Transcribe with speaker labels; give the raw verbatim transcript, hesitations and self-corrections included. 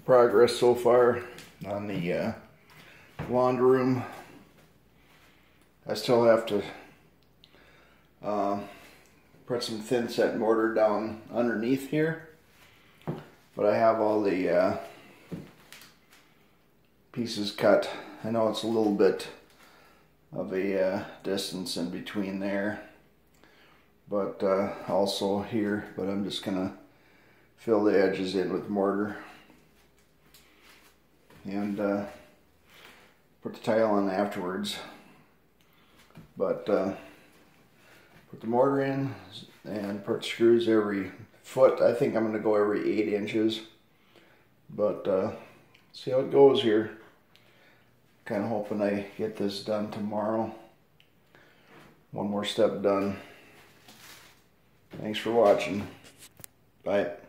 Speaker 1: progress so far on the uh, laundry room. I still have to uh, put some thin set mortar down underneath here, but I have all the uh, pieces cut. I know it's a little bit of a uh, distance in between there, but uh, also here, but I'm just gonna fill the edges in with mortar and uh, put the tile on afterwards. But uh, put the mortar in and put screws every foot. I think I'm going to go every eight inches. But uh, see how it goes here. Kind of hoping I get this done tomorrow. One more step done. Thanks for watching. Bye.